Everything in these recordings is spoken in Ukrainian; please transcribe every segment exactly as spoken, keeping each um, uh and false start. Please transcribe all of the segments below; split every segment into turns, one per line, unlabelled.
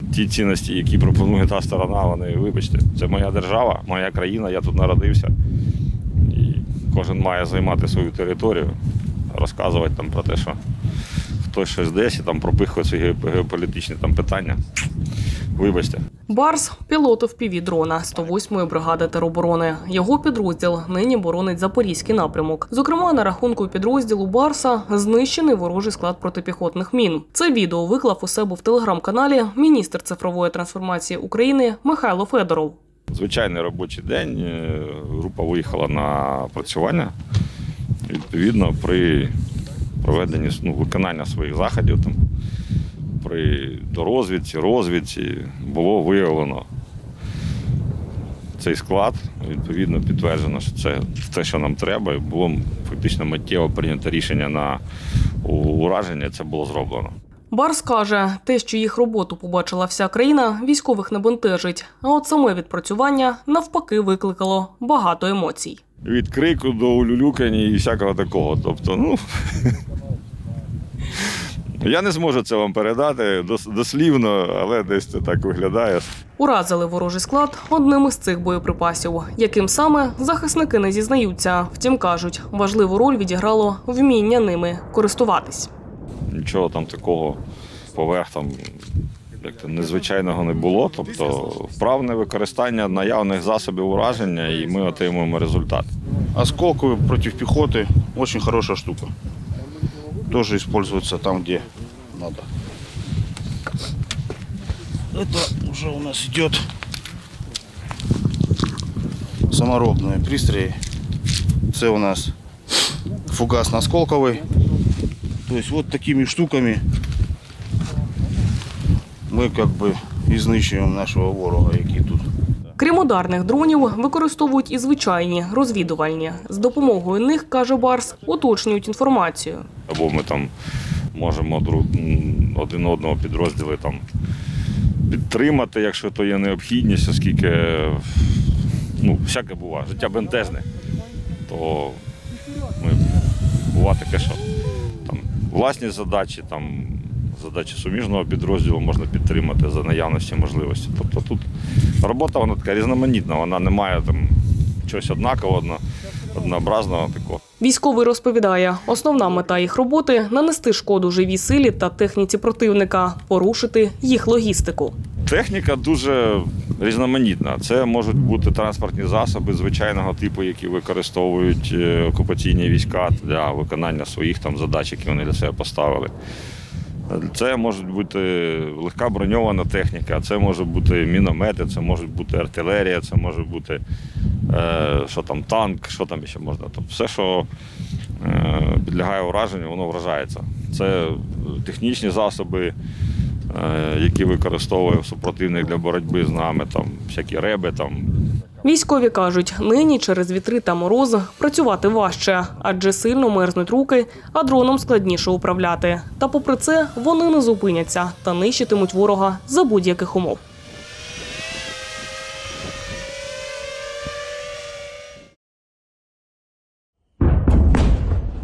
ті цінності, які пропонує та сторона, вони, вибачте, це моя держава, моя країна, я тут народився. І кожен має займати свою територію, розказувати там про те, що хтось щось десь і там пропихує ці геополітичні там питання. Вибачте.
Барс – пілот еф пі ві-дрона сто восьмої бригади тероборони. Його підрозділ нині боронить Запорізький напрямок. Зокрема, на рахунку підрозділу Барса знищений ворожий склад протипіхотних мін. Це відео виклав у себе в телеграм-каналі міністр цифрової трансформації України Михайло Федоров.
Звичайний робочий день. Група виїхала на працювання. Відповідно, при проведенні ну, виконання своїх заходів, там, при дорозвідці, розвідці було виявлено цей склад. Відповідно, підтверджено, що це те, що нам треба. І було фактично миттєво прийнято рішення на ураження, це було зроблено.
Барс каже, те, що їх роботу побачила вся країна, військових не бентежить. А от саме відпрацювання навпаки викликало багато емоцій.
Від крику до улюлюкання і всякого такого. Тобто, ну, я не зможу це вам передати дослівно, але десь це так виглядає.
Уразили ворожий склад одним із цих боєприпасів. Яким саме, захисники не зізнаються. Втім, кажуть, важливу роль відіграло вміння ними користуватись.
Нічого там такого поверх там як-то незвичайного не було. Тобто вправне використання наявних засобів ураження, і ми отримуємо результат.
Осколковые против пехоты – очень хорошая штука. Тоже используется там, где надо. Это уже у нас идет саморобные пристрої. Це у нас фугасно-осколковый. То есть вот такими штуками ми как бы і знищуємо нашого ворога, який тут.
Крім ударних дронів, використовують і звичайні, розвідувальні. З допомогою них, каже Барс, уточнюють інформацію.
Або ми там можемо один одного підрозділи там підтримати, якщо то є необхідність, оскільки, ну, всяке буває, життя бентежне, то ми, буває таке, що там власні задачі, там задачі суміжного підрозділу можна підтримати за наявності можливості. Тобто тут робота вона така різноманітна, вона не має там чогось однакового, однообразного такого.
Військовий розповідає, основна мета їх роботи – нанести шкоду живій силі та техніці противника, порушити їх логістику.
Техніка дуже різноманітна. Це можуть бути транспортні засоби звичайного типу, які використовують окупаційні війська для виконання своїх там задач, які вони для себе поставили. Це може бути легка броньована техніка, це може бути міномети, це може бути артилерія, це може бути е, що там, танк, що там ще можна. Тобто все, що е, підлягає ураженню, воно вражається. Це технічні засоби, е, які використовує супротивник для боротьби з нами, там, всякі реби. Там.
Військові кажуть, нині через вітри та мороз працювати важче, адже сильно мерзнуть руки, а дроном складніше управляти. Та попри це вони не зупиняться та нищитимуть ворога за будь-яких умов.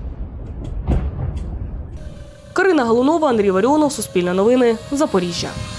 Карина Галунова, Андрій Варіонов, Суспільне новини, Запоріжжя.